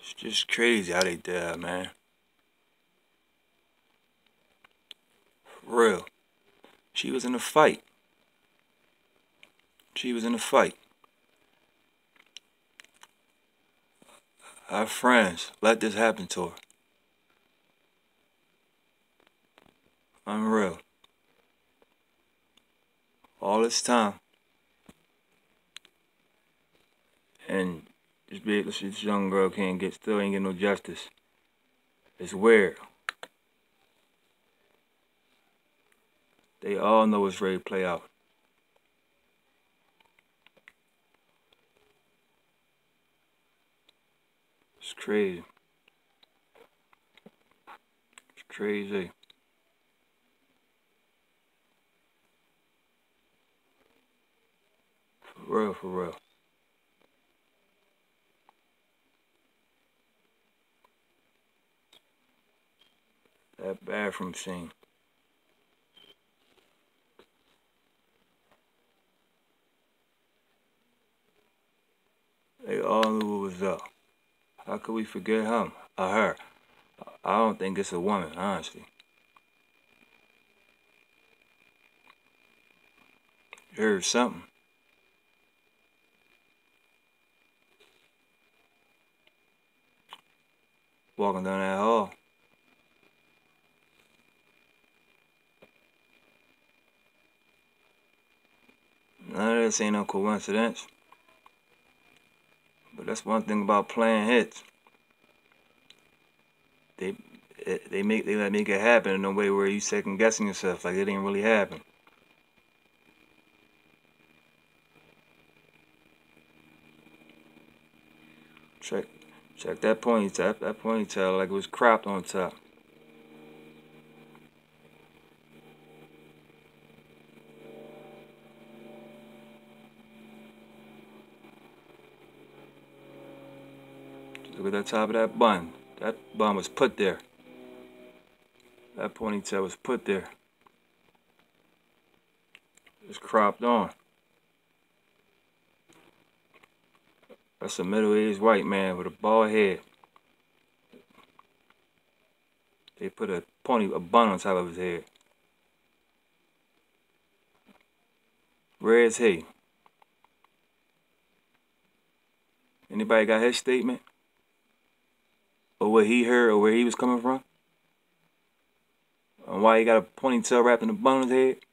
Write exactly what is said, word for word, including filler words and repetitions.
It's just crazy how they did that, man. For real. She was in a fight. She was in a fight. Our friends let this happen to her. Unreal. All this time. And this big, this young girl can't get, still ain't get no justice. It's weird. They all know it's ready to play out. It's crazy. It's crazy. For real, for real. That bathroom scene. They all knew what was up. How could we forget him or her? I don't think it's a woman, honestly. You heard something? Walking down that hall. None of this ain't no coincidence. But that's one thing about playing hits. They they make they let make it happen in a way where you second guessing yourself like it didn't really happen. Check check that ponytail. That ponytail like it was cropped on top. Look at the top of that bun. That bun was put there. That ponytail was put there. It's cropped on. That's a middle-aged white man with a bald head. They put a pony, a bun on top of his head. Where is he? Anybody got his statement? Or what he heard or where he was coming from? And why he got a ponytail wrapped in a bun on his head?